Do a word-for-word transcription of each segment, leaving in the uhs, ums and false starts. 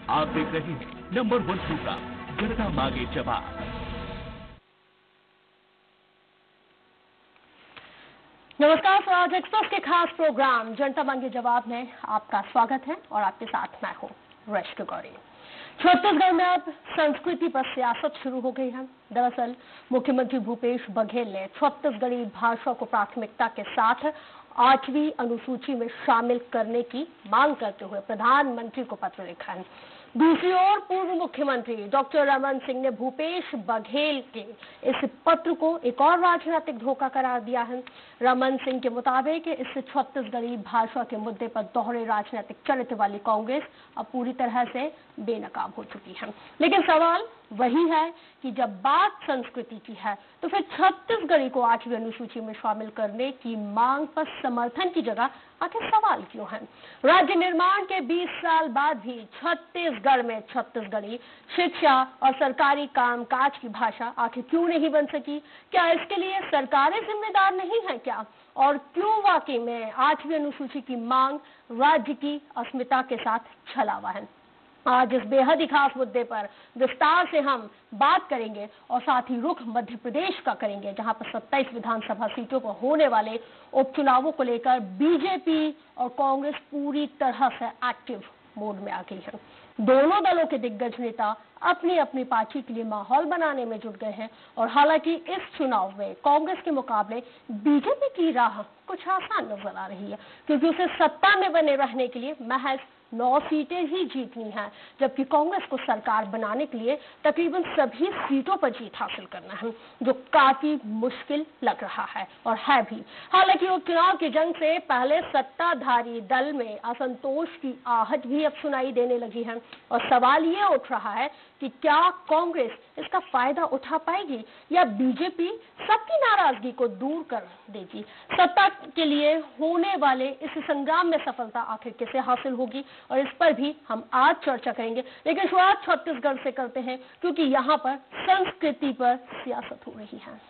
आप देख रहे हैं नंबर वन प्रोग्राम जनता मांगे जवाब। नमस्कार, स्वराज एक्सप्रेस के खास प्रोग्राम जनता मांगे जवाब में आपका स्वागत है और आपके साथ मैं हूँ रश्क गौरी। छत्तीसगढ़ में अब संस्कृति पर सियासत शुरू हो गई है। दरअसल मुख्यमंत्री भूपेश बघेल ने छत्तीसगढ़ी भाषा को प्राथमिकता के साथ आठवीं अनुसूची में शामिल करने की मांग करते हुए प्रधानमंत्री को पत्र लिखा है। दूसरी ओर पूर्व मुख्यमंत्री डॉक्टर रमन सिंह ने भूपेश बघेल के इस पत्र को एक और राजनीतिक धोखा करार दिया है। रमन सिंह के मुताबिक इस छत्तीसगढ़ी भाषा के मुद्दे पर दोहरे राजनीतिक चरित्र वाली कांग्रेस अब पूरी तरह से बेनकाब हो चुकी है। लेकिन सवाल वही है कि जब बात संस्कृति की है तो फिर छत्तीसगढ़ी को आठवीं अनुसूची में शामिल करने की मांग पर समर्थन की जगह आखिर सवाल क्यों है? राज्य निर्माण के बीस साल बाद भी छत्तीसगढ़ में छत्तीसगढ़ी शिक्षा और सरकारी कामकाज की भाषा आखिर क्यों नहीं बन सकी? क्या इसके लिए सरकारें जिम्मेदार नहीं है क्या? और क्यों वाकई में आठवीं अनुसूची की मांग राज्य की अस्मिता के साथ छलावा है? आज इस बेहद ही खास मुद्दे पर विस्तार से हम बात करेंगे और साथ ही रुख मध्य प्रदेश का करेंगे, जहां पर सत्ताईस विधानसभा सीटों पर होने वाले उपचुनावों को लेकर बीजेपी और कांग्रेस पूरी तरह से एक्टिव मोड में आ गई है। दोनों दलों के दिग्गज नेता अपनी अपनी पार्टी के लिए माहौल बनाने में जुट गए हैं और हालांकि इस चुनाव में कांग्रेस के मुकाबले बीजेपी की राह कुछ आसान नजर आ रही है, क्योंकि उसे सत्ता में बने रहने के लिए महज नौ सीटें ही जीतनी है, जबकि कांग्रेस को सरकार बनाने के लिए तकरीबन सभी सीटों पर जीत हासिल करना है, जो काफी मुश्किल लग रहा है और है भी। हालांकि उपचुनाव की जंग से पहले सत्ताधारी दल में असंतोष की आहट भी अब सुनाई देने लगी है और सवाल ये उठ रहा है कि क्या कांग्रेस इसका फायदा उठा पाएगी या बीजेपी सबकी नाराजगी को दूर कर देगी? सत्ता के लिए होने वाले इस संग्राम में सफलता आखिर किसे हासिल होगी, और इस पर भी हम आज चर्चा करेंगे। लेकिन शुरुआत छत्तीसगढ़ से करते हैं, क्योंकि यहाँ पर संस्कृति पर सियासत हो रही है।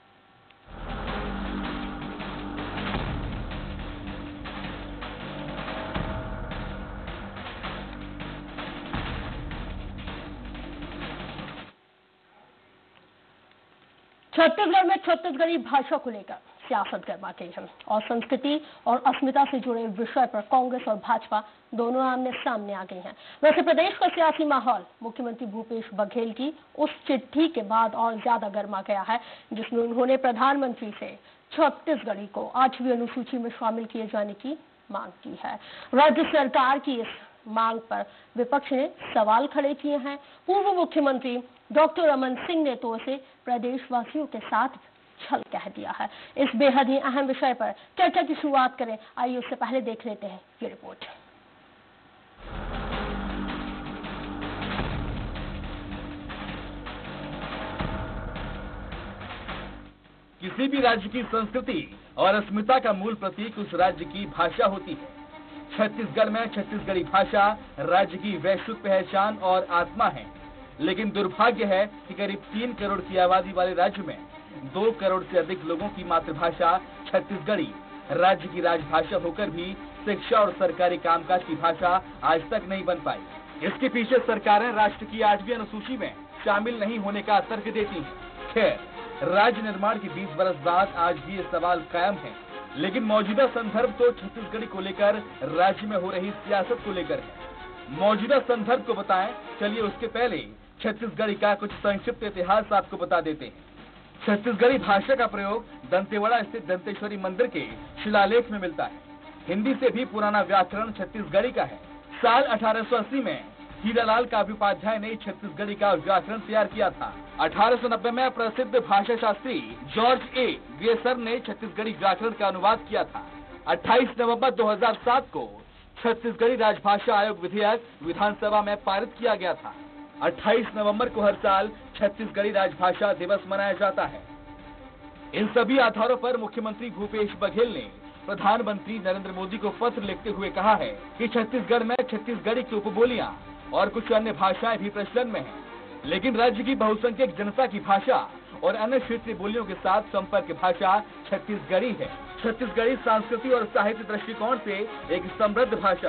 छत्तीसगढ़ में छत्तीसगढ़ी भाषा को लेकर सियासत गर्मा गई है और संस्कृति और अस्मिता से जुड़े विषय पर कांग्रेस और भाजपा दोनों आमने सामने आ गई हैं। वैसे प्रदेश का सियासी माहौल मुख्यमंत्री भूपेश बघेल की उस चिट्ठी के बाद और ज्यादा गर्मा गया है, जिसमें उन्होंने प्रधानमंत्री से छत्तीसगढ़ी को आठवीं अनुसूची में शामिल किए जाने की मांग की है। राज्य सरकार की इस मांग पर विपक्ष ने सवाल खड़े किए हैं। पूर्व मुख्यमंत्री डॉक्टर रमन सिंह ने तो उसे प्रदेशवासियों के साथ छल कह दिया है। इस बेहद ही अहम विषय पर चर्चा की शुरुआत करें, आइए उससे पहले देख लेते हैं ये रिपोर्ट। किसी भी राज्य की संस्कृति और अस्मिता का मूल प्रतीक उस राज्य की भाषा होती है। छत्तीसगढ़ में छत्तीसगढ़ी भाषा राज्य की वैश्विक पहचान और आत्मा है, लेकिन दुर्भाग्य है कि करीब तीन करोड़ की आबादी वाले राज्य में दो करोड़ से अधिक लोगों की मातृभाषा छत्तीसगढ़ी राज्य की राजभाषा होकर भी शिक्षा और सरकारी कामकाज की भाषा आज तक नहीं बन पाई। इसके पीछे सरकारें राष्ट्र की आठवीं अनुसूची में शामिल नहीं होने का तर्क देती हैं। खैर, राज्य निर्माण के बीस बरस बाद आज भी ये सवाल कायम है, लेकिन मौजूदा संदर्भ तो छत्तीसगढ़ी को लेकर राज्य में हो रही सियासत को लेकर है। मौजूदा संदर्भ को बताएं, चलिए उसके पहले छत्तीसगढ़ी का कुछ संक्षिप्त इतिहास आपको बता देते हैं। छत्तीसगढ़ी भाषा का प्रयोग दंतेवाड़ा स्थित दंतेश्वरी मंदिर के शिलालेख में मिलता है। हिंदी से भी पुराना व्याकरण छत्तीसगढ़ी का है। साल अठारह सौ अस्सी में हीरालाल काव्योपाध्याय ने छत्तीसगढ़ी का व्याकरण तैयार किया था। अठारह सौ नब्बे में प्रसिद्ध भाषा शास्त्री जॉर्ज ए ग्रेसर ने छत्तीसगढ़ी व्याकरण का अनुवाद किया था। अट्ठाईस नवंबर दो हज़ार सात को छत्तीसगढ़ी राजभाषा आयोग विधेयक विधानसभा में पारित किया गया था। अट्ठाईस नवंबर को हर साल छत्तीसगढ़ी राजभाषा दिवस मनाया जाता है। इन सभी आधारों पर मुख्यमंत्री भूपेश बघेल ने प्रधानमंत्री नरेंद्र मोदी को पत्र लिखते हुए कहा है कि छत्तीसगढ़ में छत्तीसगढ़ी की उपबोलियां और कुछ अन्य भाषाएं भी प्रचलन में हैं, लेकिन राज्य की बहुसंख्यक जनता की भाषा और अन्य क्षेत्रीय बोलियों के साथ संपर्क भाषा छत्तीसगढ़ी है। छत्तीसगढ़ी सांस्कृतिक और साहित्य दृष्टिकोण से एक समृद्ध भाषा है।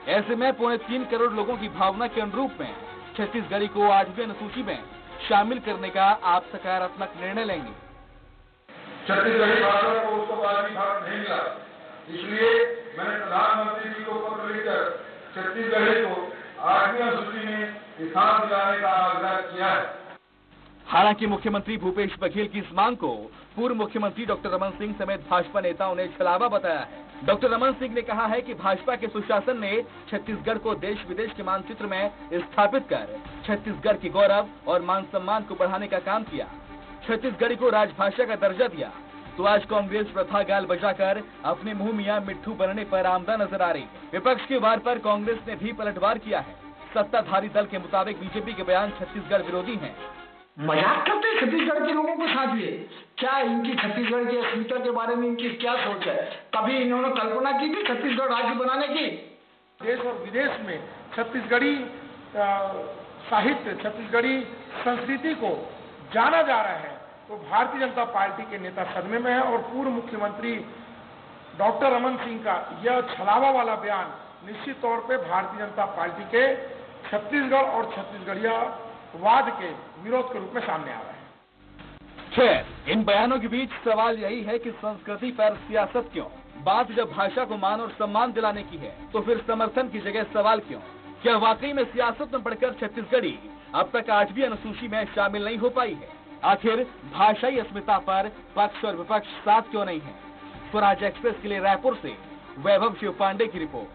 ऐसे में पौने तीन करोड़ लोगों की भावना के अनुरूप में छत्तीसगढ़ी को आठवीं अनुसूची में शामिल करने का आप सकारात्मक निर्णय लेंगे। छत्तीसगढ़ी भाषा को उसको आठवीं भाग नहीं मिला, इसलिए मैंने प्रधानमंत्री जी को पत्र लिखकर छत्तीसगढ़ी को आठवीं अनुसूची में स्थान दिलाने का आग्रह किया है। हालांकि मुख्यमंत्री भूपेश बघेल की इस मांग को पूर्व मुख्यमंत्री डॉक्टर रमन सिंह समेत भाजपा नेताओं ने छलावा बताया है। डॉक्टर रमन सिंह ने कहा है कि भाजपा के सुशासन ने छत्तीसगढ़ को देश विदेश के मानचित्र में स्थापित कर छत्तीसगढ़ की गौरव और मान सम्मान को बढ़ाने का काम किया, छत्तीसगढ़ी को राजभाषा का दर्जा दिया। तो आज कांग्रेस प्रथा गाल बजाकर अपने मुंह मियां मिट्ठू बनने पर आमदा नजर आ रही है। विपक्ष के वार पर कांग्रेस ने भी पलटवार किया है। सत्ताधारी दल के मुताबिक बीजेपी के बयान छत्तीसगढ़ विरोधी हैं। मजाक करते हैं छत्तीसगढ़ के लोगों के साथ ये। क्या इनकी छत्तीसगढ़ की अस्मिता के बारे में इनकी क्या सोच है? कभी इन्होंने कल्पना की थी छत्तीसगढ़ राज्य बनाने की? देश और विदेश में छत्तीसगढ़ी साहित्य, छत्तीसगढ़ी संस्कृति को जाना जा रहा है, तो भारतीय जनता पार्टी के नेता सदमे में है। और पूर्व मुख्यमंत्री डॉक्टर रमन सिंह का यह छलावा वाला बयान निश्चित तौर पे भारतीय जनता पार्टी के छत्तीसगढ़ और छत्तीसगढ़िया वाद के विरोध के रूप में सामने आ रहा है। खैर, इन बयानों के बीच सवाल यही है कि संस्कृति पर सियासत क्यों? बात जब भाषा को मान और सम्मान दिलाने की है, तो फिर समर्थन की जगह सवाल क्यों? क्या वाकई में सियासत में बढ़कर छत्तीसगढ़ी अब तक आठवीं अनुसूची में शामिल नहीं हो पाई है? आखिर भाषाई अस्मिता पर पक्ष और विपक्ष साथ क्यों नहीं है? स्वराज एक्सप्रेस के लिए रायपुर से वैभव शिव पांडे की रिपोर्ट।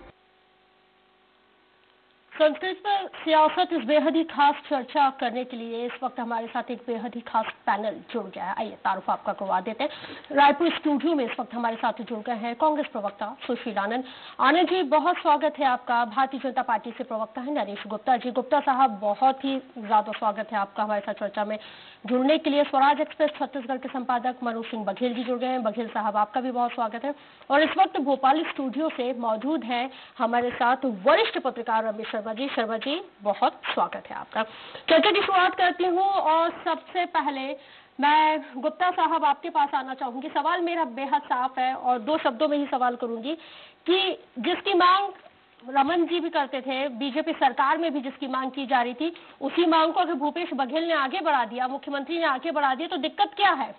संस्कृत पर सियासत इस बेहद ही खास चर्चा करने के लिए इस वक्त हमारे साथ एक बेहद ही खास पैनल जुड़ गया है। आइए तारुफ आपका करवा देते हैं। रायपुर स्टूडियो में इस वक्त हमारे साथ जुड़ गए हैं कांग्रेस प्रवक्ता सुशील आनंद। आनंद जी, बहुत स्वागत है आपका। भारतीय जनता पार्टी से प्रवक्ता है नरेश गुप्ता जी। गुप्ता साहब, बहुत ही ज्यादा स्वागत है आपका हमारे साथ चर्चा में जुड़ने के लिए। स्वराज एक्सप्रेस छत्तीसगढ़ के संपादक मनोज सिंह बघेल जी जुड़ गए हैं। बघेल साहब, आपका भी बहुत स्वागत है। और इस वक्त भोपाल स्टूडियो से मौजूद है हमारे साथ वरिष्ठ पत्रकार रमेश शर्मा जी। शर्मा जी, बहुत स्वागत है आपका। चर्चा की शुरुआत करती हूँ और सबसे पहले मैं गुप्ता साहब आपके पास आना चाहूंगी। सवाल मेरा बेहद साफ है और दो शब्दों में ही सवाल करूंगी कि जिसकी मांग रमन जी भी करते थे, बीजेपी सरकार में भी जिसकी मांग की जा रही थी, उसी मांग को अगर भूपेश बघेल ने आगे बढ़ा दिया, मुख्यमंत्री ने आगे बढ़ा दिया, तो दिक्कत क्या है?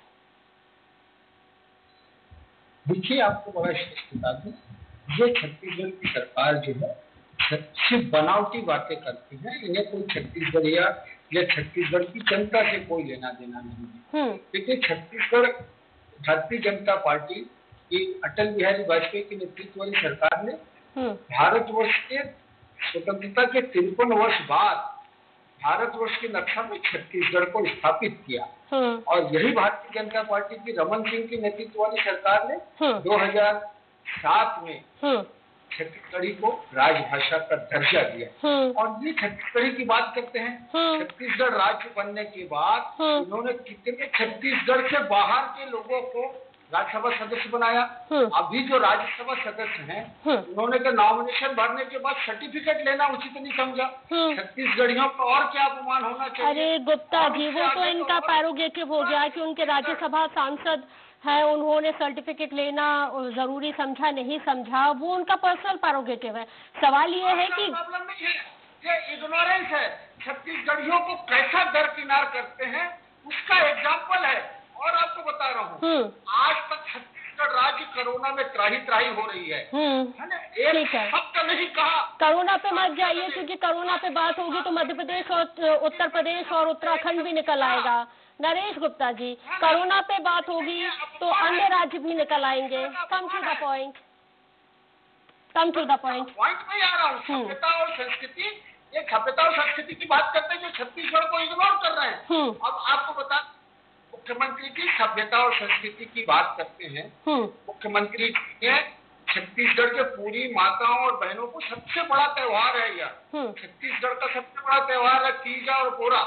देखिए, आपको बड़ा स्पष्ट बता दूं, ये छत्तीसगढ़ की सरकार जो है सिर्फ बनावटी बातें करती है। इन्हें कोई छत्तीसगढ़िया या छत्तीसगढ़ की जनता से कोई लेना देना नहीं है। देखिए, छत्तीसगढ़ भारतीय जनता पार्टी की अटल बिहारी वाजपेयी के नेतृत्व वाली सरकार ने भारतवर्ष के स्वतंत्रता के तिरपन वर्ष बाद भारतवर्ष के नक्शा में छत्तीसगढ़ को स्थापित किया। और यही भारतीय जनता पार्टी की रमन सिंह की नेतृत्व वाली सरकार ने दो हज़ार सात में छत्तीसगढ़ी को राजभाषा का दर्जा दिया। और ये छत्तीसगढ़ी की बात करते हैं। छत्तीसगढ़ राज्य बनने के बाद उन्होंने कितने छत्तीसगढ़ से बाहर के लोगों को राज्यसभा सदस्य बनाया। अभी जो राज्यसभा सदस्य हैं, उन्होंने तो नॉमिनेशन भरने के बाद सर्टिफिकेट लेना उचित नहीं समझा। छत्तीसगढ़ियों को और क्या अपमान होना चाहिए? अरे गुप्ता जी, वो तो इनका पैरोगेटिव हो गया कि उनके राज्यसभा सांसद है, उन्होंने सर्टिफिकेट लेना जरूरी समझा नहीं समझा, वो उनका पर्सनल पैरोगेटिव है। सवाल ये है कि प्रॉब्लम नहीं है, ये इग्नोरेंस है। छत्तीसगढ़ियों को कैसा दरकिनार करते हैं उसका एग्जाम्पल है। और आपको बता रहा हूँ, आज तक छत्तीसगढ़ राज्य कोरोना में त्राही त्राही हो रही है, है ना? एक शब्द नहीं कहा। कोरोना पे मत जाइए, क्योंकि कोरोना पे बात होगी तो मध्य प्रदेश और उत्तर प्रदेश और उत्तराखंड भी निकल आएगा। नरेश गुप्ता जी, कोरोना पे बात होगी तो अन्य राज्य भी निकल आएंगे। Come to the point, come to the point. Point में आ रहा हूँ। सभ्यता और संस्कृति, ये सभ्यता और संस्कृति की बात करते हैं जो छत्तीसगढ़ को इग्नोर कर रहे हैं। अब आपको बता, मुख्यमंत्री की सभ्यता और संस्कृति की बात करते हैं। मुख्यमंत्री ने छत्तीसगढ़ के पूरी माताओं और बहनों को सबसे बड़ा त्योहार है यह, छत्तीसगढ़ का सबसे बड़ा त्योहार है तीजा और पोरा,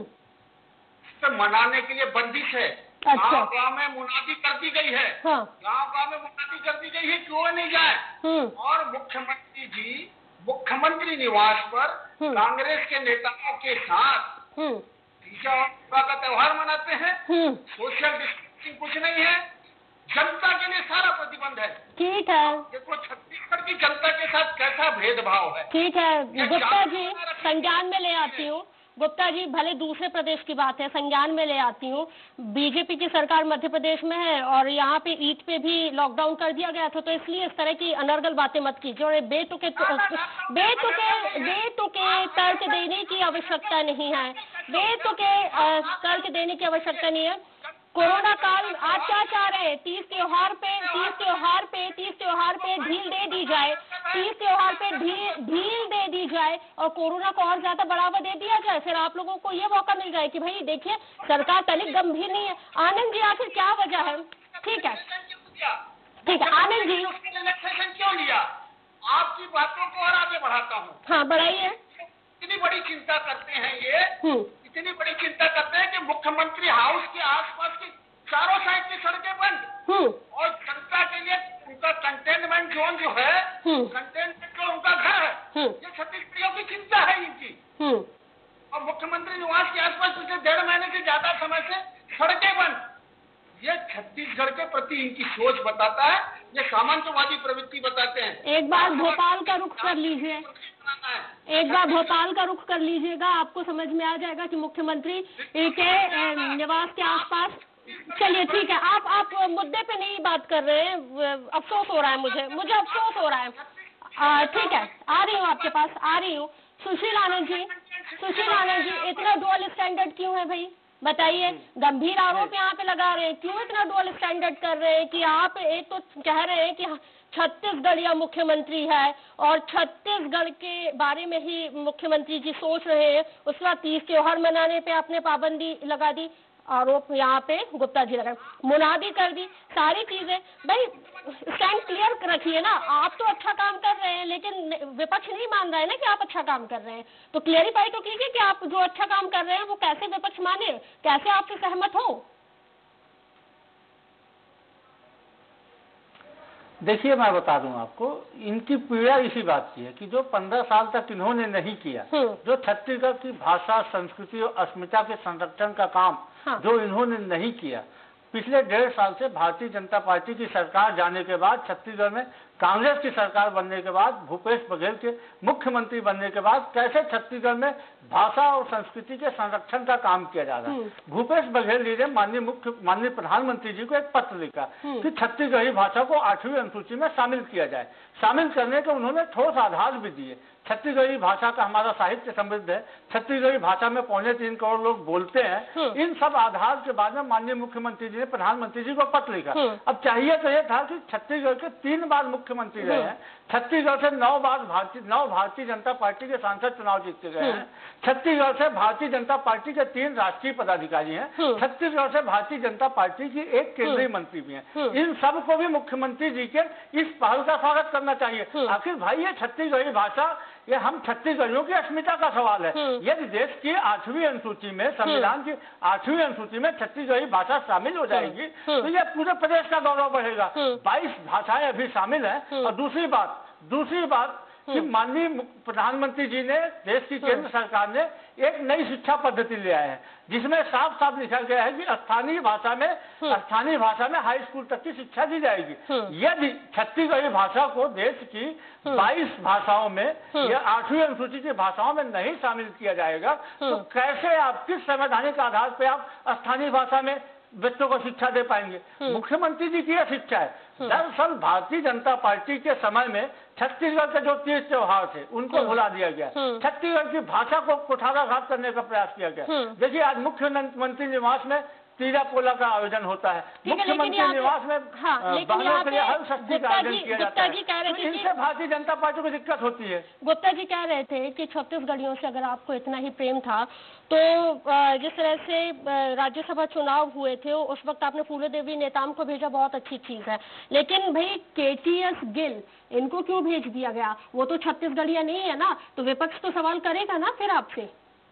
मनाने के लिए बंदिश है। गाँव अच्छा। गाँव में मुनादी कर दी गई है। हाँ। गाँव गाँव में मुनादी कर दी गई है, क्यों नहीं जाए? और मुख्यमंत्री जी मुख्यमंत्री निवास पर कांग्रेस के नेताओं के साथ तीजा और पोरा का त्योहार मनाते हैं। सोशल डिस्टेंसिंग कुछ नहीं है, जनता के लिए सारा प्रतिबंध है। ठीक है। देखो छत्तीसगढ़ की जनता के साथ कैसे कैसा भेदभाव है। ठीक है गुप्ता जी, संज्ञान में ले आती हूँ। गुप्ता जी, भले दूसरे प्रदेश की बात है, संज्ञान में ले आती हूँ। बीजेपी की सरकार मध्य प्रदेश में है और यहाँ पे ईद पे भी लॉकडाउन कर दिया गया था, तो इसलिए इस तरह की अनर्गल बातें मत कीजिए और बेतुके बेतुके बेतुके तर्क देने की आवश्यकता नहीं है। बेतुके तर्क देने की आवश्यकता नहीं है। कोरोना काल आप क्या चाह रहे हैं? तीज त्योहार पे तीज त्योहार पे तीज त्योहार पे ढील दे दी जाए, तीज त्योहार पे ढील ढील दे दी जाए और कोरोना को और ज्यादा बढ़ावा दे दिया जाए, फिर आप लोगों को ये मौका मिल जाए कि भाई देखिए सरकार तनिक गंभीर नहीं है। आनंद जी, आखिर क्या वजह है? ठीक है ठीक है आनंद जी, क्यों लिया? आपकी बातों को और आगे बढ़ाता हूँ। हाँ बढ़ाइए। इतनी बड़ी चिंता करते हैं ये, इतनी बड़ी चिंता करते हैं कि मुख्यमंत्री हाउस के आसपास की चारों साइड की सड़कें बंद और जनता के लिए उनका कंटेनमेंट जोन जो है, कंटेनमेंट जोन उनका घर है। ये छत्तीसगढ़ियों की चिंता है इनकी। और मुख्यमंत्री निवास के आसपास पिछले डेढ़ महीने से ज्यादा समय से सड़कें बंद। ये छत्तीसगढ़ के प्रति इनकी सोच बताता है, ये सामंतवादी प्रवृत्ति बताते हैं। एक बार भोपाल का रुख कर लीजिए, एक बार भोपाल का रुख कर लीजिएगा, आपको समझ में आ जाएगा कि मुख्यमंत्री के निवास के आसपास। चलिए ठीक है, आप आप मुद्दे पे नहीं बात कर रहे हैं, अफसोस हो रहा है मुझे मुझे अफसोस हो रहा है। ठीक है, आ रही हूँ आपके पास, आ रही हूँ। सुशील आनंद जी, सुशील आनंद जी, इतना डुअल स्टैंडर्ड क्यों है भाई? बताइए। गंभीर आरोप यहाँ पे लगा रहे हैं, क्यों इतना डुअल स्टैंडर्ड कर रहे हैं कि आप एक तो कह रहे हैं कि छत्तीसगढ़ या मुख्यमंत्री है और छत्तीसगढ़ के बारे में ही मुख्यमंत्री जी सोच रहे हैं, उसके बाद तीज त्योहार मनाने पे आपने पाबंदी लगा दी, आरोप यहाँ पे गुप्ता जी लगाए, मुनादी कर दी, सारी चीजें। भाई स्टैंड क्लियर रखिए ना। आप तो अच्छा काम कर रहे हैं लेकिन विपक्ष नहीं मान रहा है ना कि आप अच्छा काम कर रहे हैं, तो क्लियरिफाई तो कीजिए कि आप जो अच्छा काम कर रहे हैं वो कैसे विपक्ष माने, कैसे आपसे सहमत हो। देखिए मैं बता दूं आपको, इनकी पीड़ा इसी बात की है कि जो पंद्रह साल तक इन्होंने नहीं किया, जो छत्तीसगढ़ की भाषा, संस्कृति और अस्मिता के संरक्षण का काम हाँ। जो इन्होंने नहीं किया, पिछले डेढ़ साल से भारतीय जनता पार्टी की सरकार जाने के बाद, छत्तीसगढ़ में कांग्रेस की सरकार बनने के बाद, भूपेश बघेल के मुख्यमंत्री बनने के बाद कैसे छत्तीसगढ़ में भाषा और संस्कृति के संरक्षण का काम किया जा रहा है। भूपेश बघेल जी ने माननीय मुख्य माननीय प्रधानमंत्री जी को एक पत्र लिखा कि छत्तीसगढ़ी भाषा को आठवीं अनुसूची में शामिल किया जाए। शामिल करने के उन्होंने ठोस आधार भी दिए। छत्तीसगढ़ी भाषा का हमारा साहित्य समृद्ध है, छत्तीसगढ़ी भाषा में पौने तीन करोड़ लोग बोलते हैं। इन सब आधार के बाद में माननीय मुख्यमंत्री जी ने प्रधानमंत्री जी को पत्र लिखा। अब चाहिए तो यह था कि छत्तीसगढ़ के तीन बार मुख्यमंत्री रहे हैं, छत्तीसगढ़ से नौ बार भारतीय नौ भारतीय जनता पार्टी के सांसद चुनाव जीतते गए हैं, छत्तीसगढ़ से भारतीय जनता पार्टी के तीन राष्ट्रीय पदाधिकारी हैं, छत्तीसगढ़ से भारतीय जनता पार्टी की एक केंद्रीय मंत्री भी हैं। इन सब को भी मुख्यमंत्री जी के इस पहल का स्वागत करना चाहिए। आखिर भाई ये छत्तीसगढ़ी भाषा, ये हम छत्तीसगढ़ियों की अस्मिता का सवाल है। यदि देश की आठवीं अनुसूची में, संविधान की आठवीं अनुसूची में छत्तीसगढ़ी भाषा शामिल हो जाएगी तो यह पूरे प्रदेश का गौरव बढ़ेगा। बाईस भाषाएं अभी शामिल हैं। और दूसरी बात दूसरी बात कि माननीय प्रधानमंत्री जी ने, देश की केंद्र सरकार ने एक नई शिक्षा पद्धति ले आए हैं जिसमें साफ साफ लिखा गया है कि स्थानीय भाषा में स्थानीय भाषा में हाई स्कूल तक की शिक्षा दी जाएगी। यदि छत्तीसगढ़ी भाषा को देश की बाईस भाषाओं में या आठवीं अनुसूची की भाषाओं में नहीं शामिल किया जाएगा तो कैसे आप, किस संवैधानिक आधार पर आप स्थानीय भाषा में बच्चों को शिक्षा दे पाएंगे? मुख्यमंत्री जी की यह शिक्षा है। दरअसल भारतीय जनता पार्टी के समय में छत्तीसगढ़ के जो तीज त्योहार थे उनको भुला दिया गया, छत्तीसगढ़ की भाषा को कुठाराघात करने का प्रयास किया गया। देखिए आज मुख्यमंत्री निवास में तीजा पोला का आयोजन होता है, मुख्यमंत्री निवास में बहनों के लिए हर शक्ति का आयोजन किया जाता है, तो इनसे भारतीय जनता पार्टी को दिक्कत होती है। गुप्ता जी कह रहे थे कि छत्तीसगढ़ियों से अगर आपको इतना ही प्रेम था तो जिस तरह से राज्यसभा चुनाव हुए थे उस वक्त आपने फूले देवी नेताम को भेजा, बहुत अच्छी चीज है, लेकिन भाई केटीएस गिल इनको क्यों भेज दिया गया? वो तो छत्तीसगढ़िया नहीं है ना, तो विपक्ष तो सवाल करेगा ना फिर आपसे।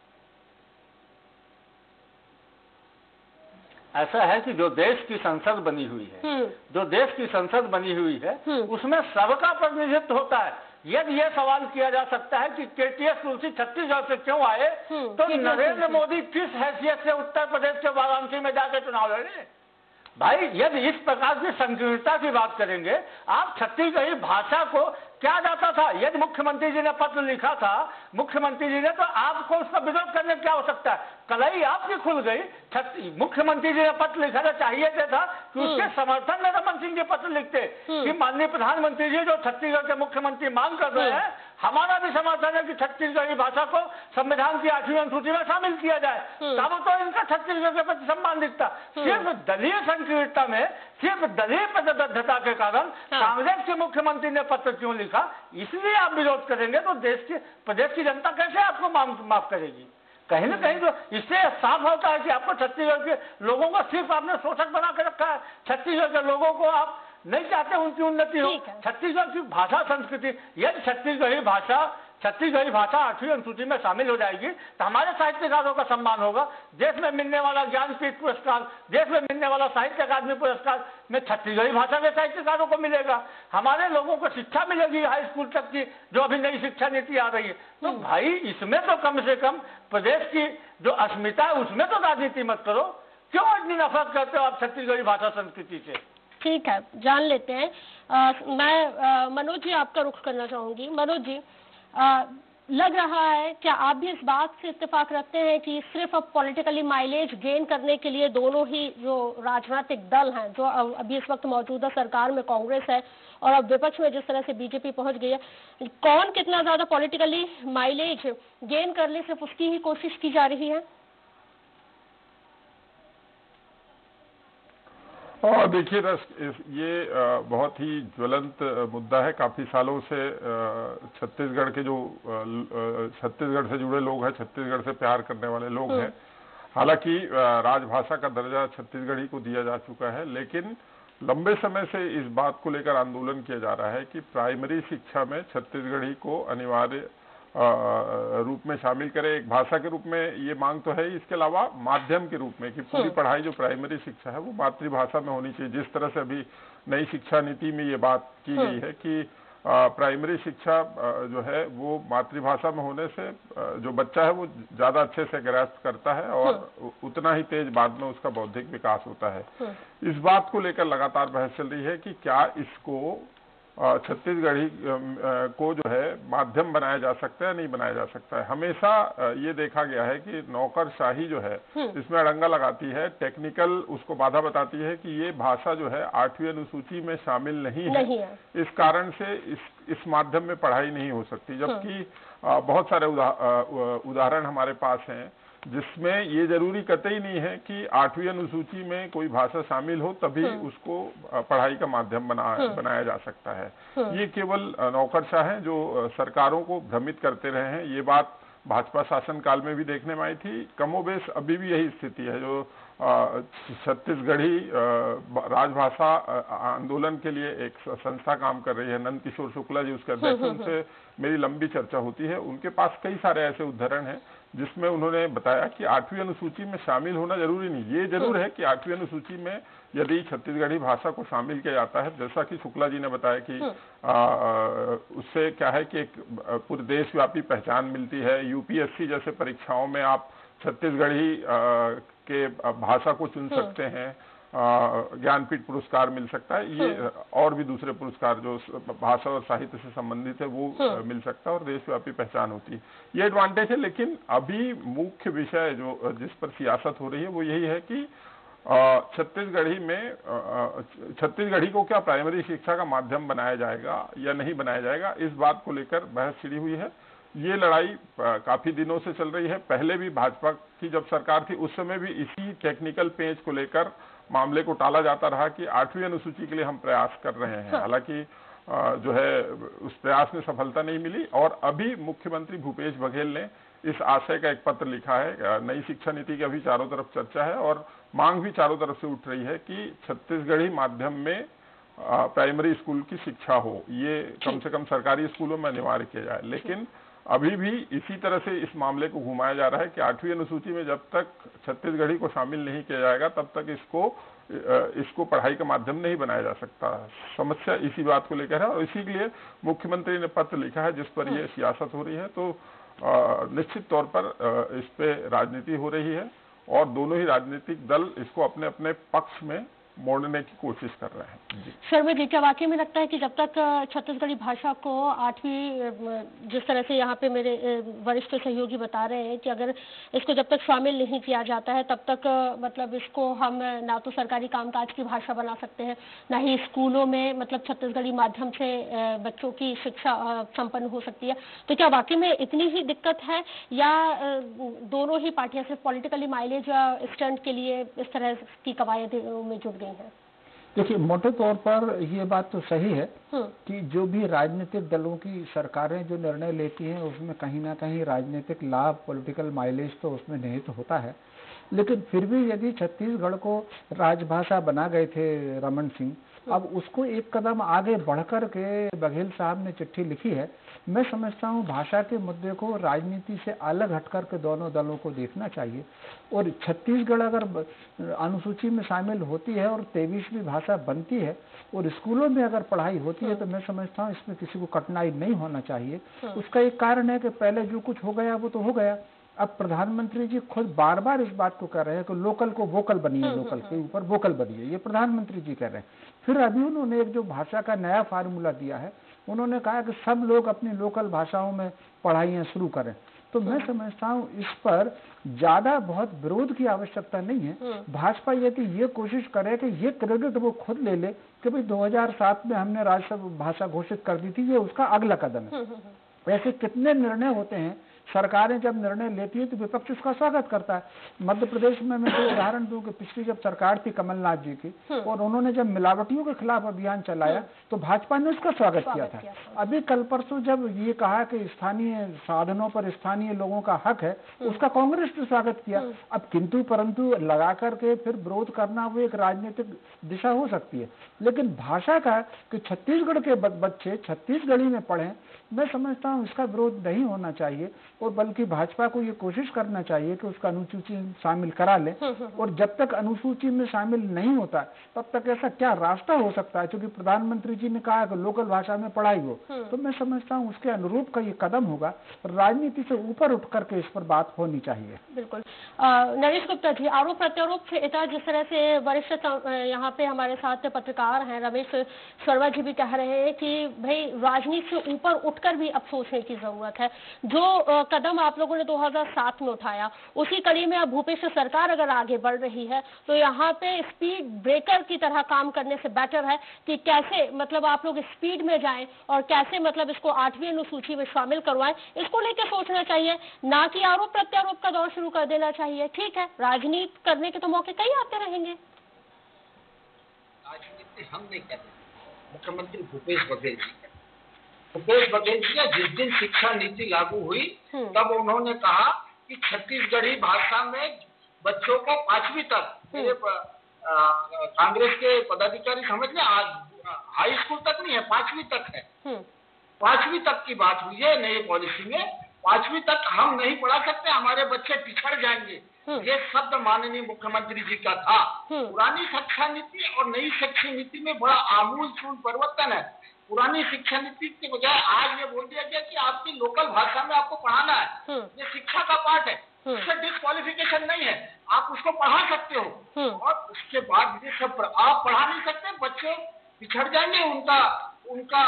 ऐसा है कि जो देश की संसद बनी हुई है, जो देश की संसद बनी हुई है उसमें सबका प्रतिनिधित्व होता है। यदि यह सवाल किया जा सकता है कि केटीएस तुलसी छत्तीसगढ़ से क्यों आए, तो नरेंद्र मोदी किस हैसियत से उत्तर प्रदेश के वाराणसी में जाकर चुनाव लड़े? भाई यदि इस प्रकार की संकीर्णता की बात करेंगे, आप छत्तीसगढ़ी भाषा को क्या जाता था? यदि मुख्यमंत्री जी ने पत्र लिखा था मुख्यमंत्री जी ने, तो आपको उसका विरोध करने की क्या हो सकता है? कलाई आपकी खुल गई। मुख्यमंत्री जी ने पत्र लिखा था, चाहिए था कि उसके समर्थन में रमन सिंह जी पत्र लिखते कि माननीय प्रधानमंत्री जी जो छत्तीसगढ़ के मुख्यमंत्री मांग कर रहे हैं, हमारा भी समर्थन है कि छत्तीसगढ़ी भाषा को संविधान की आठवीं अनुसूची में शामिल किया जाए। तब तो इनका छत्तीसगढ़ के प्रति सम्मान दिखता। सिर्फ दलीय संकीर्णता में, सिर्फ दलीय प्रतिबद्धता के कारण कांग्रेस के मुख्यमंत्री ने पत्र क्यों लिखा, इसलिए आप विरोध करेंगे तो देश की प्रदेश की जनता कैसे आपको माफ करेगी? कहीं ना कहीं तो इससे साफ होता है कि आपको छत्तीसगढ़ के लोगों को सिर्फ आपने शोषक बना के रखा है। छत्तीसगढ़ के लोगों को आप नहीं चाहते उनकी उन्नति हो। छत्तीसगढ़ की भाषा संस्कृति, यदि छत्तीसगढ़ी भाषा छत्तीसगढ़ी भाषा आठवीं अनुसूची में शामिल हो जाएगी तो हमारे साहित्यकारों का सम्मान होगा। देश में मिलने वाला ज्ञानपीठ पुरस्कार, देश में मिलने वाला साहित्य अकादमी पुरस्कार में छत्तीसगढ़ी भाषा के साहित्यकारों को मिलेगा। हमारे लोगों को शिक्षा मिलेगी हाई स्कूल तक की, जो अभी नई शिक्षा नीति आ रही है। तो भाई इसमें तो कम से कम प्रदेश की जो अस्मिता है उसमें तो राजनीति मत करो। क्यों इतनी नफरत करते हो आप छत्तीसगढ़ी भाषा संस्कृति से? ठीक है, जान लेते हैं। आ, मैं आ, मनोज जी आपका रुख करना चाहूंगी। मनोज जी, आ, लग रहा है क्या आप भी इस बात से इत्तेफाक रखते हैं कि सिर्फ अब पॉलिटिकली माइलेज गेन करने के लिए दोनों ही जो राजनीतिक दल हैं, जो अभी इस वक्त मौजूदा सरकार में कांग्रेस है और अब विपक्ष में जिस तरह से बीजेपी पहुंच गई है, कौन कितना ज्यादा पॉलिटिकली माइलेज गेन कर ले, सिर्फ उसकी ही कोशिश की जा रही है? और देखिए ये बहुत ही ज्वलंत मुद्दा है। काफी सालों से छत्तीसगढ़ के जो छत्तीसगढ़ से जुड़े लोग हैं, छत्तीसगढ़ से प्यार करने वाले लोग हैं, हालांकि राजभाषा का दर्जा छत्तीसगढ़ी को दिया जा चुका है, लेकिन लंबे समय से इस बात को लेकर आंदोलन किया जा रहा है कि प्राइमरी शिक्षा में छत्तीसगढ़ी को अनिवार्य रूप में शामिल करें। एक भाषा के रूप में ये मांग तो है, इसके अलावा माध्यम के रूप में कि पूरी पढ़ाई जो प्राइमरी शिक्षा है वो मातृभाषा में होनी चाहिए। जिस तरह से अभी नई शिक्षा नीति में ये बात की गई है कि प्राइमरी शिक्षा जो है वो मातृभाषा में होने से जो बच्चा है वो ज्यादा अच्छे से ग्रैस्प करता है और उतना ही तेज बाद में उसका बौद्धिक विकास होता है। इस बात को लेकर लगातार बहस चल रही है कि क्या इसको छत्तीसगढ़ी को जो है माध्यम बनाया जा सकता है, नहीं बनाया जा सकता है। हमेशा ये देखा गया है कि नौकरशाही जो है इसमें अड़ंगा लगाती है, टेक्निकल उसको बाधा बताती है कि ये भाषा जो है आठवीं अनुसूची में शामिल नहीं है, नहीं है। इस कारण से इस इस माध्यम में पढ़ाई नहीं हो सकती। जबकि बहुत सारे उदाहरण हमारे पास हैं जिसमें ये जरूरी कतई नहीं है कि आठवीं अनुसूची में कोई भाषा शामिल हो तभी उसको पढ़ाई का माध्यम बना बनाया जा सकता है। ये केवल नौकरशाह हैं जो सरकारों को भ्रमित करते रहे हैं। ये बात भाजपा शासन काल में भी देखने में आई थी। कमोबेश अभी भी यही स्थिति है। जो छत्तीसगढ़ी राजभाषा आंदोलन के लिए एक संस्था काम कर रही है, नंद किशोर शुक्ला जी उसके अध्यक्ष, उनसे मेरी लंबी चर्चा होती है। उनके पास कई सारे ऐसे उदाहरण हैं जिसमें उन्होंने बताया कि आठवीं अनुसूची में शामिल होना जरूरी नहीं। ये जरूर है कि आठवीं अनुसूची में यदि छत्तीसगढ़ी भाषा को शामिल किया जाता है, जैसा कि शुक्ला जी ने बताया कि आ, उससे क्या है कि एक पूरे देशव्यापी पहचान मिलती है। यूपीएससी जैसे परीक्षाओं में आप छत्तीसगढ़ी के भाषा को चुन सकते हैं, ज्ञानपीठ पुरस्कार मिल सकता है, ये और भी दूसरे पुरस्कार जो भाषा और साहित्य से संबंधित है वो मिल सकता है और देशव्यापी पहचान होती है। ये एडवांटेज है। लेकिन अभी मुख्य विषय जो जिस पर सियासत हो रही है वो यही है कि छत्तीसगढ़ी में छत्तीसगढ़ी को क्या प्राइमरी शिक्षा का माध्यम बनाया जाएगा या नहीं बनाया जाएगा, इस बात को लेकर बहस छिड़ी हुई है। ये लड़ाई काफी दिनों से चल रही है। पहले भी भाजपा की जब सरकार थी उस समय भी इसी टेक्निकल पेज को लेकर मामले को टाला जाता रहा कि आठवीं अनुसूची के लिए हम प्रयास कर रहे हैं। हालांकि जो है उस प्रयास में सफलता नहीं मिली और अभी मुख्यमंत्री भूपेश बघेल ने इस आशय का एक पत्र लिखा है। नई शिक्षा नीति की अभी चारों तरफ चर्चा है और मांग भी चारों तरफ से उठ रही है कि छत्तीसगढ़ी माध्यम में प्राइमरी स्कूल की शिक्षा हो, ये कम से कम सरकारी स्कूलों में अनिवार्य किया जाए। लेकिन अभी भी इसी तरह से इस मामले को घुमाया जा रहा है कि आठवीं अनुसूची में जब तक छत्तीसगढ़ी को शामिल नहीं किया जाएगा तब तक इसको इसको पढ़ाई का माध्यम नहीं बनाया जा सकता। समस्या इसी बात को लेकर है और इसी के लिए मुख्यमंत्री ने पत्र लिखा है जिस पर यह सियासत हो रही है। तो निश्चित तौर पर इस पे राजनीति हो रही है और दोनों ही राजनीतिक दल इसको अपने अपने पक्ष में मोड़ने की कोशिश कर रहे हैं। शर्मा जी, क्या वाकई में लगता है कि जब तक छत्तीसगढ़ी भाषा को आठवीं, जिस तरह से यहाँ पे मेरे वरिष्ठ सहयोगी बता रहे हैं कि अगर इसको जब तक शामिल नहीं किया जाता है तब तक मतलब इसको हम ना तो सरकारी कामकाज की भाषा बना सकते हैं, ना ही स्कूलों में मतलब छत्तीसगढ़ी माध्यम से बच्चों की शिक्षा संपन्न हो सकती है। तो क्या वाकई में इतनी ही दिक्कत है या दोनों ही पार्टियां सिर्फ पॉलिटिकली माइलेज या स्टंट के लिए इस तरह की कवायदों में जुट गई हैं? देखिए, मोटे तौर पर ये बात तो सही है कि जो भी राजनीतिक दलों की सरकारें जो निर्णय लेती हैं उसमें कहीं ना कहीं राजनीतिक लाभ, पॉलिटिकल माइलेज तो उसमें निहित तो होता है। लेकिन फिर भी यदि छत्तीसगढ़ को राजभाषा बना गए थे रमन सिंह, अब उसको एक कदम आगे बढ़कर के बघेल साहब ने चिट्ठी लिखी है। मैं समझता हूँ भाषा के मुद्दे को राजनीति से अलग हटकर के दोनों दलों को देखना चाहिए। और छत्तीसगढ़ अगर अनुसूची में शामिल होती है और तेईसवीं भाषा बनती है और स्कूलों में अगर पढ़ाई होती है तो मैं समझता हूँ इसमें किसी को कठिनाई नहीं होना चाहिए। उसका एक कारण है कि पहले जो कुछ हो गया वो तो हो गया। अब प्रधानमंत्री जी खुद बार बार इस बात को कह रहे हैं कि लोकल को वोकल बनिए, लोकल के ऊपर वोकल बनिए, ये प्रधानमंत्री जी कह रहे हैं। फिर अभी उन्होंने एक जो भाषा का नया फार्मूला दिया है, उन्होंने कहा कि सब लोग अपनी लोकल भाषाओं में पढ़ाइयाँ शुरू करें। तो मैं समझता हूँ इस पर ज्यादा बहुत विरोध की आवश्यकता नहीं है। भाजपा यदि ये कोशिश करे कि ये क्रेडिट वो खुद ले ले कि भाई दो हज़ार सात में हमने राष्ट्रीय भाषा घोषित कर दी थी, ये उसका अगला कदम है। ऐसे कितने निर्णय होते हैं, सरकारें जब निर्णय लेती है तो विपक्ष उसका स्वागत करता है। मध्य प्रदेश में मैं तो उदाहरण दूं कि पिछली जब सरकार थी कमलनाथ जी की और उन्होंने जब मिलावटियों के खिलाफ अभियान चलाया तो भाजपा ने उसका स्वागत किया था। अभी कल परसों जब ये कहा कि स्थानीय साधनों पर स्थानीय लोगों का हक है, उसका कांग्रेस ने स्वागत किया। अब किंतु परंतु लगा करके फिर विरोध करना वो एक राजनीतिक दिशा हो सकती है। लेकिन भाषा का कि छत्तीसगढ़ के बच्चे छत्तीसगढ़ी में पढ़ें, मैं समझता हूँ इसका विरोध नहीं होना चाहिए और बल्कि भाजपा को ये कोशिश करना चाहिए कि उसका अनुसूची में शामिल करा ले। और जब तक अनुसूची में शामिल नहीं होता तब तक ऐसा क्या रास्ता हो सकता है, क्योंकि प्रधानमंत्री जी ने कहा कि लोकल भाषा में पढ़ाई हो, तो मैं समझता हूँ उसके अनुरूप का ये कदम होगा। राजनीति से ऊपर उठ करके इस पर बात होनी चाहिए। बिल्कुल। नरेश गुप्ता जी, आरोप प्रत्यारोप से इतना जिस तरह से वरिष्ठ यहाँ पे हमारे साथ पत्रकार हैं रमेश शर्मा जी भी कह रहे हैं कि भाई राजनीति से ऊपर उठकर भी अब सोचने की जरूरत है। जो कदम आप लोगों ने दो हज़ार सात में उठाया उसी कड़ी में अब भूपेश सरकार अगर आगे बढ़ रही है तो यहाँ पे स्पीड ब्रेकर की तरह काम करने से बेटर है कि कैसे मतलब आप लोग स्पीड में जाएं और कैसे मतलब इसको आठवीं अनुसूची में शामिल करवाएं, इसको लेकर सोचना चाहिए, ना कि आरोप प्रत्यारोप का दौर शुरू कर देना चाहिए। ठीक है, राजनीति करने के तो मौके कई आते रहेंगे। राजनीति हम नहीं कर रहे, मुख्यमंत्री भूपेश बघेल जी भूपेश बघेल जी जिस दिन शिक्षा नीति लागू हुई तब उन्होंने कहा कि छत्तीसगढ़ी भाषा में बच्चों को पांचवी तक, मेरे कांग्रेस के पदाधिकारी समझ लें, आज हाई स्कूल तक नहीं है, पांचवी तक है, पांचवी तक की बात हुई है नई पॉलिसी में। पांचवी तक हम नहीं पढ़ा सकते, हमारे बच्चे पिछड़ जाएंगे, ये शब्द माननीय मुख्यमंत्री जी का था। पुरानी शिक्षा नीति और नई शिक्षा नीति में बड़ा आमूलचूल परिवर्तन है। पुरानी शिक्षा नीति के बजाय आज ये बोल दिया गया कि आपकी लोकल भाषा में आपको पढ़ाना है, ये शिक्षा का पार्ट है, उससे डिस्क्वालिफिकेशन नहीं है, आप उसको पढ़ा सकते हो। और उसके बाद ये सब आप पढ़ा नहीं सकते, बच्चे पिछड़ जाएंगे, उनका उनका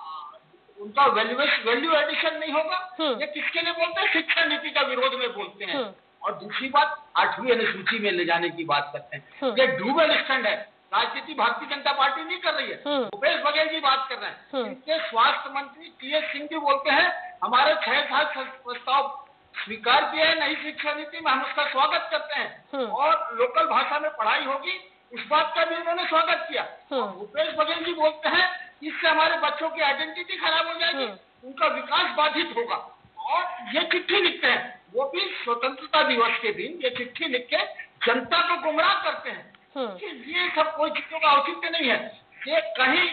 उनका वैल्यू वैल्यू एडिशन नहीं होगा। ये किसके लिए बोलते हैं? शिक्षा नीति का विरोध में बोलते हैं। और दूसरी बात, आठवीं अनुसूची में ले जाने की बात करते हैं, ये डुअल स्टैंड है। राजनीति भारतीय जनता पार्टी नहीं कर रही है, भूपेश बघेल जी बात कर रहे हैं। इनके स्वास्थ्य मंत्री टी एस सिंह जी बोलते हैं हमारे छह साल प्रस्ताव स्वीकार किए हैं नई शिक्षा नीति में, हम उसका स्वागत करते हैं और लोकल भाषा में पढ़ाई होगी, उस बात का भी उन्होंने स्वागत किया। भूपेश बघेल जी बोलते हैं इससे हमारे बच्चों की आइडेंटिटी खराब हो जाएगी, उनका विकास बाधित होगा। और ये चिट्ठी लिखते हैं, वो भी स्वतंत्रता दिवस के दिन ये चिट्ठी लिख के जनता को गुमराह करते हैं कि ये सब कोई चीजों का औचित्य नहीं है। ये कहीं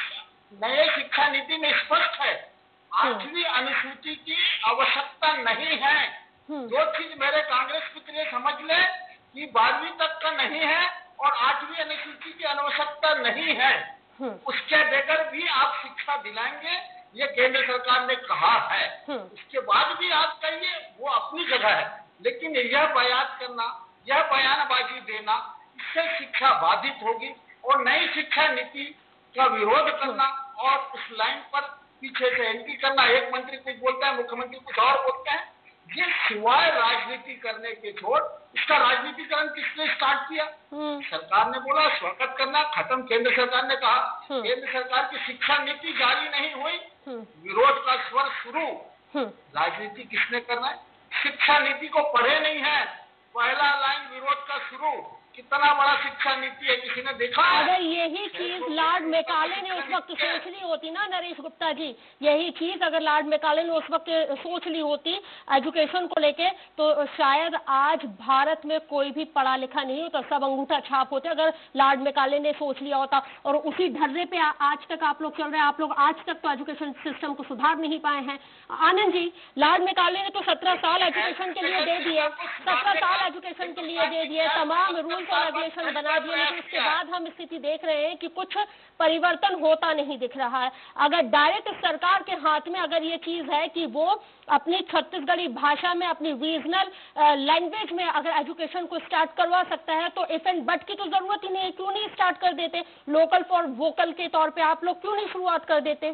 नए शिक्षा नीति में स्पष्ट है, आठवीं अनुसूची की आवश्यकता नहीं है। दो चीज मेरे कांग्रेस के लिए समझ ले कि बारहवीं तक का नहीं है और आठवीं अनुसूची की आवश्यकता नहीं है, उसके बगैर भी आप शिक्षा दिलाएंगे, ये केंद्र सरकार ने कहा है। उसके बाद भी आप कहिए, वो अपनी जगह है, लेकिन यह बयान करना, यह बयानबाजी देना, इससे शिक्षा बाधित होगी, और नई शिक्षा नीति का विरोध करना और उस लाइन पर पीछे से एंट्री करना। एक मंत्री कुछ बोलता है, मुख्यमंत्री कुछ और बोलते हैं। ये सिवाय राजनीति करने के छोड़ इसका राजनीतिकरण किसने स्टार्ट किया? सरकार ने बोला स्वागत करना, खत्म। केंद्र सरकार ने कहा, केंद्र सरकार की शिक्षा नीति जारी नहीं हुई, विरोध का स्वर शुरू। राजनीति किसने करना है? शिक्षा नीति को पढ़े नहीं है, पहला लाइन विरोध का शुरू। कितना बड़ा शिक्षा नीति है, किसी ने देखा है? अगर यही चीज लॉर्ड मैकाले ने उस वक्त सोच ली होती ना नरेश गुप्ता जी, यही चीज अगर लॉर्ड मैकाले ने उस वक्त सोच ली होती एजुकेशन को लेके, तो शायद आज भारत में कोई भी पढ़ा लिखा नहीं होता, सब अंगूठा छाप होते अगर लॉर्ड मैकाले ने सोच लिया होता। और उसी ढर्रे पे आ, आज तक आप लोग चल रहे हैं। आप लोग आज तक तो एजुकेशन सिस्टम को सुधार नहीं पाए हैं। आनंद जी, लॉर्ड मैकाले ने तो सत्रह साल एजुकेशन के लिए दे दिए, सत्रह साल एजुकेशन के लिए दे दिए, तमाम रूल और रेगुलेशन बना दिए, लेकिन उसके बाद हम स्थिति देख रहे हैं कि कुछ परिवर्तन होता नहीं दिख रहा है। अगर डायरेक्ट सरकार के हाथ में अगर ये चीज है कि वो अपनी छत्तीसगढ़ी भाषा में, अपनी रीजनल लैंग्वेज में अगर एजुकेशन को स्टार्ट करवा सकता है, तो इफ एंड बट की तो जरूरत ही नहीं। क्यों नहीं स्टार्ट कर देते? लोकल फॉर वोकल के तौर पे आप लोग क्यों नहीं शुरुआत कर देते?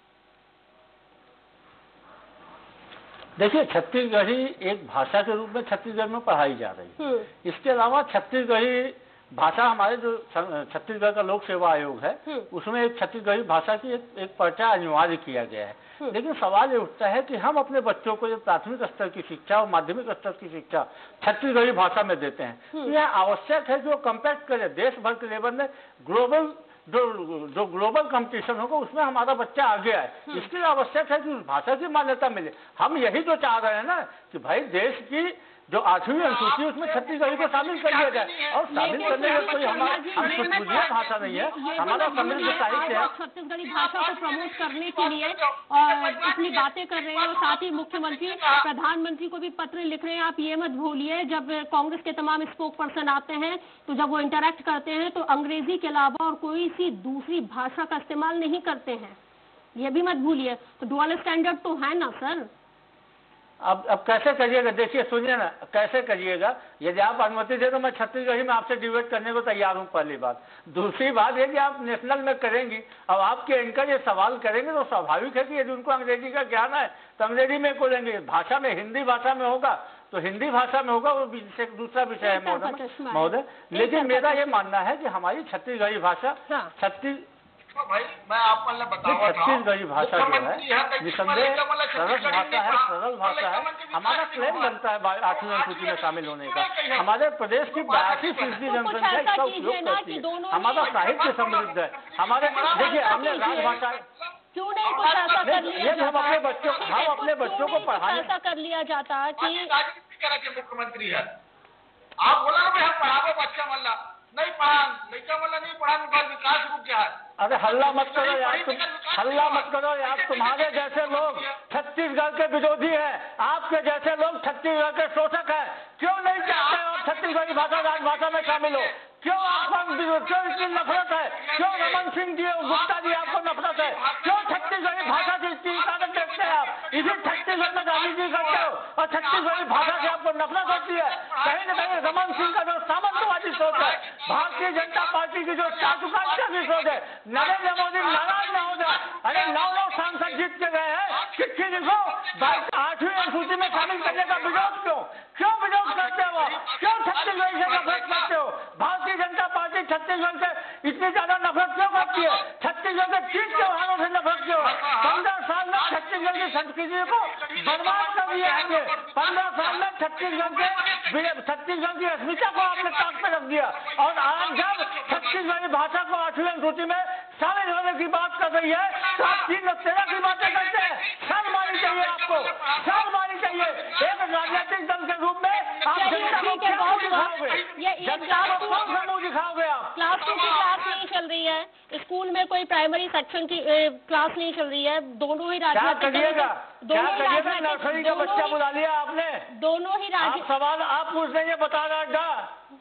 देखिए, छत्तीसगढ़ी एक भाषा के रूप में छत्तीसगढ़ में पढ़ाई जा रही है। इसके अलावा छत्तीसगढ़ी भाषा, हमारे जो छत्तीसगढ़ का लोक सेवा आयोग है उसमें एक छत्तीसगढ़ी भाषा की एक, एक पर्चा अनिवार्य किया गया है। लेकिन सवाल ये उठता है कि हम अपने बच्चों को जब प्राथमिक स्तर की शिक्षा और माध्यमिक स्तर की शिक्षा छत्तीसगढ़ी भाषा में देते हैं, तो यह आवश्यक है कि वो कंपैक्ट करे देश भर के लेवल में। ग्लोबल जो जो ग्लोबल कंपटीशन होगा उसमें हमारा बच्चा आगे आए, इसके लिए आवश्यक है कि उस भाषा की मान्यता मिले। हम यही तो चाह रहे हैं ना कि भाई देश की जो आठवीं अनुसूची उसमें छत्तीसगढ़ी को शामिल कर दिया जाए। और शामिल करने में कोई हमारा कुछ भाषा नहीं है, हमारा समृद्ध साहित्य है। छत्तीसगढ़ी भाषा को प्रमोट करने के लिए और अपनी बातें कर रहे हैं, और साथ ही मुख्यमंत्री प्रधानमंत्री को भी पत्र लिख रहे हैं। आप ये मत भूलिए, जब कांग्रेस के तमाम स्पोक पर्सन आते हैं तो जब वो इंटरेक्ट करते हैं तो अंग्रेजी के अलावा और कोई सी दूसरी भाषा का इस्तेमाल नहीं करते हैं, ये भी मत भूलिए। तो डुअल स्टैंडर्ड तो है ना सर। अब अब कैसे करिएगा? देखिए, सुनिए ना, कैसे करिएगा? यदि आप अनुमति दे तो मैं छत्तीसगढ़ी में आपसे डिबेट करने को तैयार हूँ, पहली बात। दूसरी बात ये कि आप नेशनल में करेंगी, अब आपके एंकर ये सवाल करेंगे तो स्वाभाविक है कि यदि उनको अंग्रेजी का ज्ञान है तो अंग्रेजी में बोलेंगे, भाषा में हिंदी भाषा में होगा तो हिंदी भाषा में होगा, वो दूसरा विषय है महोदय महोदय लेकिन मेरा ये मानना है कि हमारी छत्तीसगढ़ी भाषा छत्तीस भाई मैं आपको बताऊंगा, छत्तीसगढ़ी भाषा जो है निसंदेह सरल भाषा है, सरल भाषा है। हमारा क्लेम बनता है आठवीं अनुसूची में शामिल होने का। हमारे प्रदेश की बयासी फीसदी जनसंख्या इसका उपयोग करती है। हमारा साहित्य समृद्ध है। हमारे देखिए, हमने राजभाषा क्यों नहीं कुछ ऐसा कर लिया हम अपने बच्चों हम अपने बच्चों को पढ़ाने ऐसा कर लिया जाता कि मुख्यमंत्री है, आप बोला ना भाई हम पढ़ावे बच्चा मल्ला नहीं पढ़ा, लड़का मल्ला नहीं पढ़ा, विकास रुक गया है। अरे हल्ला मत करो यार, तुम हल्ला मत करो यार। तुम्हारे जैसे लोग छत्तीसगढ़ के विरोधी हैं, आपके जैसे लोग छत्तीसगढ़ के शोषक हैं। क्यों नहीं चाहते आप छत्तीसगढ़ी भाषा राजभाषा में शामिल हो? क्यों आपको क्यों इतनी नफरत है? क्यों रमन सिंह जी और गुप्ता जी आपको नफरत है? क्यों छत्तीसगढ़ी भाषा की इतनी ताकत देखते हैं आप? इसी छत्तीसगढ़ में गांधी जी करते हो और छत्तीसगढ़ी भाषा से आपको नफरत होती है। कहीं न कहीं रमन सिंह का जो सामंतवादी सोच है, भारतीय जनता पार्टी की जो चाटुकारिता की सोच है, नरेंद्र मोदी नाराज न हो जाए। अरे नौ नौ सांसद जीत के गए हैं, चिट्ठी लिखो, आठवीं अनुसूची में शामिल करने का विरोध क्यों क्यों विरोध करते हो? क्यों छत्तीसगढ़ से नफरत करते हो? भारतीय जनता पार्टी छत्तीसगढ़ से इतनी ज्यादा नफरत क्यों करती है? छत्तीसगढ़ के तीस त्योहारों से नफरत क्यों? पंद्रह साल में छत्तीसगढ़ की संस्कृति को बर्बाद कर दिया है। पंद्रह साल में छत्तीसगढ़ के छत्तीसगढ़ की अस्मिता को आपने ताक पे रख दिया, और आज जब छत्तीसगढ़ी भाषा को आठवीं अनुसूची में शामिल होने की बात कर रही है तो आप तीन तेरह की बातें करते हैं। शर्म मानी चाहिए आपको, शर्म मानी चाहिए। एक राजनीतिक दल के रूप में आप जनता को क्या मुंह दिखाओगे? जनता को कौन सा मुंह दिखाओगे आप? क्लास टू की क्लास नहीं चल रही है, स्कूल में कोई प्राइमरी सेक्शन की क्लास नहीं चल रही है। दोनों ही क्या करिएगा? क्या करिएगा? नर्सरी का बच्चा बुला लिया आपने। दोनों ही राज्य सवाल आप पूछ रहे हैं, बता रहा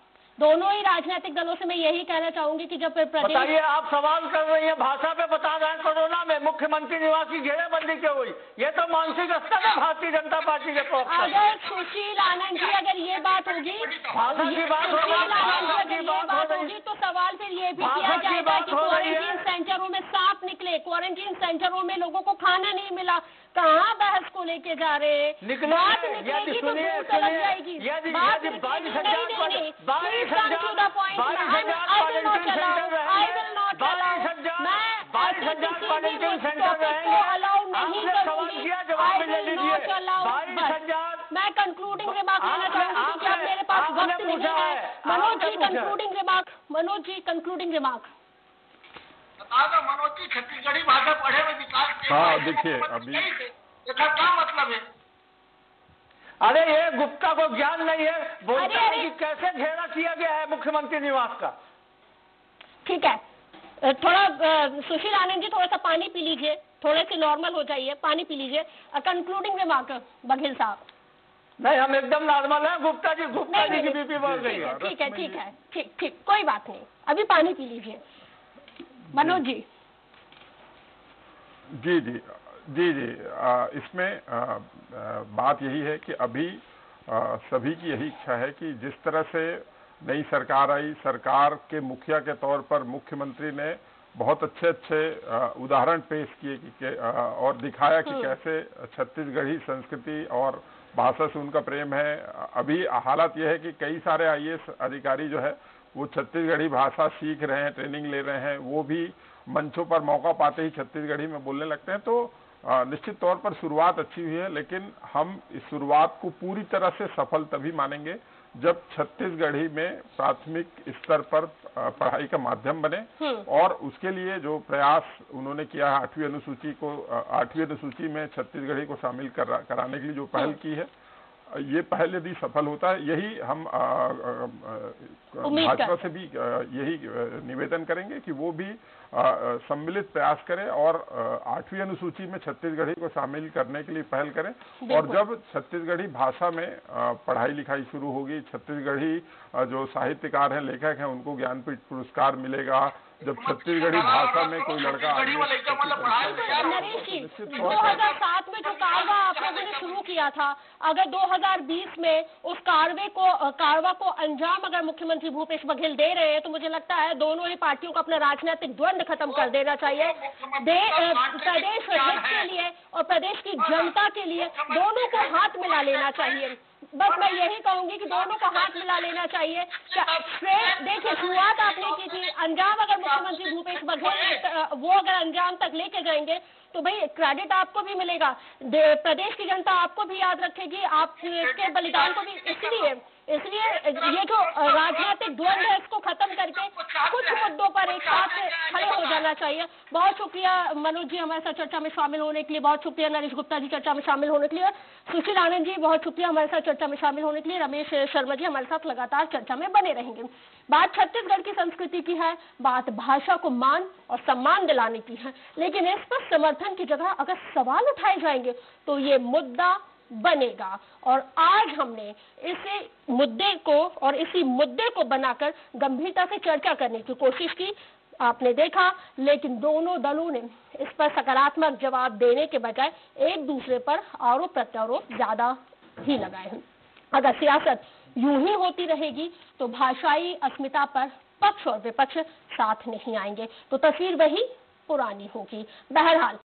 दोनों ही राजनीतिक दलों से मैं यही कहना चाहूंगी कि जब प्रदेश, बताइए आप सवाल कर रही हैं भाषा पे, बता रहे हैं कोरोना में मुख्यमंत्री निवास की घेरेबंदी क्यों हुई? ये तो मानसिक स्तर है भारतीय जनता पार्टी के प्रवक्ता। अगर सुशील आनंद जी अगर ये बात होगी, भाषा की बात हो सुशील आनंद जी रही अगर ये बात होगी तो सवाल फिर ये भी किया जाएगा कि क्वारंटीन सेंटरों में सांप निकले, क्वारंटीन सेंटरों में लोगों को खाना नहीं मिला, कहाँ बहस को लेके जा रहे हैं? निकले बात निकलेगी तो सुनिए दूर चली जाएगी। यदि बात यदि बाईस निकलेगी नहीं हजार नहीं बाईस Please come to the point. बाईस I हजार I will not quarantine allow. Centre I will not allow. बाईस हजार मैं बाईस ऐसे हजार किसी भी क्वारंटीन सेंटर topic को रहेंगे। allow नहीं आपने सवाल करूंगी। किया, I जवाब में ले will लीजिए। not allow. बाईस बस हजार मैं कंक्लूडिंग रिमार्क लेना आपने- चाहूंगी क्योंकि अब आपने- मेरे पास आपने वक्त नहीं पूछा है। है, मनोज आपने जी पूछा। Concluding remark, Manoj ji concluding remark. Manoj ji Chhattisgarhi भाषा पढ़े में विकास। हाँ देखिए अभी इसका क्या मतलब है? अरे ये गुप्ता को ज्ञान नहीं है, बोलते अरे, हैं अरे। कि कैसे घेरा किया गया है मुख्यमंत्री निवास का। ठीक है, अ, थोड़ा अ, सुशील आनंद जी थोड़ा सा पानी पी लीजिए, थोड़े से नॉर्मल हो जाइए, पानी पी लीजिए। कंक्लूडिंग रिमार्क बघेल साहब। नहीं हम एकदम नॉर्मल हैं। गुप्ता जी गुप्ता नहीं, जी की नहीं, बीपी बढ़ गई ठीक है। है ठीक है ठीक है ठीक ठीक कोई बात नहीं, अभी पानी पी लीजिए। मनोज जी। जी जी जी जी आ, इसमें आ, आ, बात यही है कि अभी आ, सभी की यही इच्छा है कि जिस तरह से नई सरकार आई, सरकार के मुखिया के तौर पर मुख्यमंत्री ने बहुत अच्छे अच्छे आ, उदाहरण पेश किए कि, कि आ, और दिखाया कि कैसे छत्तीसगढ़ी संस्कृति और भाषा से उनका प्रेम है। अभी हालत यह है कि कई सारे आई ए एस अधिकारी जो है वो छत्तीसगढ़ी भाषा सीख रहे हैं, ट्रेनिंग ले रहे हैं, वो भी मंचों पर मौका पाते ही छत्तीसगढ़ी में बोलने लगते हैं। तो निश्चित तौर पर शुरुआत अच्छी हुई है, लेकिन हम इस शुरुआत को पूरी तरह से सफल तभी मानेंगे जब छत्तीसगढ़ी में प्राथमिक स्तर पर पढ़ाई का माध्यम बने। और उसके लिए जो प्रयास उन्होंने किया है, आठवीं अनुसूची को आठवीं अनुसूची में छत्तीसगढ़ी को शामिल करा, कराने के लिए जो पहल की है, ये पहले भी सफल होता है। यही हम भाजपा से भी यही निवेदन करेंगे कि वो भी सम्मिलित प्रयास करें और आठवीं अनुसूची में छत्तीसगढ़ी को शामिल करने के लिए पहल करें। और जब छत्तीसगढ़ी भाषा में पढ़ाई लिखाई शुरू होगी, छत्तीसगढ़ी जो साहित्यकार हैं, लेखक हैं, उनको ज्ञानपीठ पुरस्कार मिलेगा। जब छत्तीसगढ़ी भाषा में कोई लड़का नरेश जी, दो हज़ार सात में जो कारवा आप लोगों ने शुरू किया था, अगर दो हज़ार बीस में उस कारवे को कारवा को अंजाम अगर मुख्यमंत्री भूपेश बघेल दे रहे हैं, तो मुझे लगता है दोनों ही पार्टियों को अपना राजनीतिक द्वंद्व खत्म कर देना चाहिए। दे प्रदेश हित के लिए और प्रदेश की जनता के लिए दोनों को हाथ मिला लेना चाहिए। बस मैं यही कहूंगी कि दोनों को हाथ मिला लेना चाहिए। देखिए शुरुआत आपने की थी, अंजाम अगर मुख्यमंत्री भूपेश बघेल वो अगर अंजाम तक लेके जाएंगे तो भाई क्रेडिट आपको भी मिलेगा, प्रदेश की जनता आपको भी याद रखेगी, आपके बलिदान को भी। इसलिए इसलिए ये जो राजनीतिक द्वंद्व है इसको खत्म करके कुछ मुद्दों पर एक साथ खड़े हो जाना चाहिए। बहुत शुक्रिया मनोज जी हमारे साथ चर्चा में शामिल होने के लिए, बहुत शुक्रिया नरेश गुप्ता जी चर्चा में शामिल होने के लिए, सुशील आनंद जी बहुत शुक्रिया हमारे साथ चर्चा में शामिल होने के लिए, रमेश शर्मा जी हमारे साथ लगातार चर्चा में बने रहेंगे। बात छत्तीसगढ़ की संस्कृति की है, बात भाषा को मान और सम्मान दिलाने की है, लेकिन इस पर समर्थन की जगह अगर सवाल उठाए जाएंगे तो ये मुद्दा बनेगा। और आज हमने इसी मुद्दे को और इसी मुद्दे को बनाकर गंभीरता से चर्चा करने की कोशिश की, आपने देखा, लेकिन दोनों दलों ने इस पर सकारात्मक जवाब देने के बजाय एक दूसरे पर आरोप प्रत्यारोप ज्यादा ही लगाए हैं। अगर सियासत यूं ही होती रहेगी तो भाषाई अस्मिता पर पक्ष और विपक्ष साथ नहीं आएंगे, तो तस्वीर वही पुरानी होगी। बहरहाल